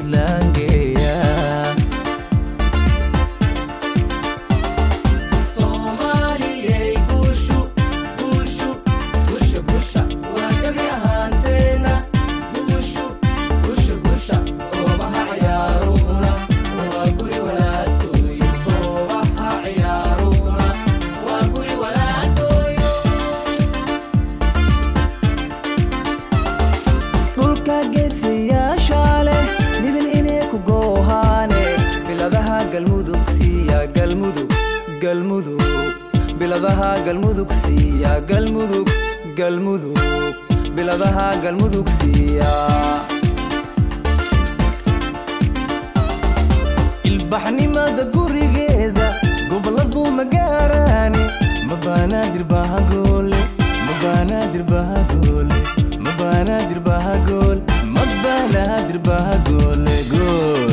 puntlangeya galmudug biladaha galmudug siya galmudug biladaha galmudug siya ilbaxnimada gurigeeda goboladu magaarani mabana dirbaha gole mabana dirbaha gole mabana dirbaha gole mabana dirbaha gole gol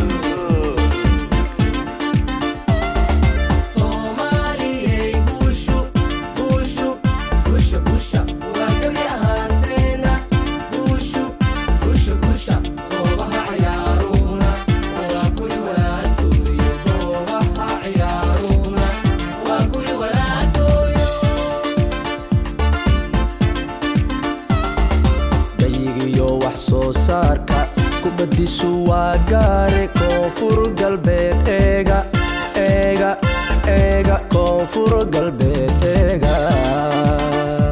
saarka kubadisu waa gaare koonfur galbeed eega koonfur galbeed eega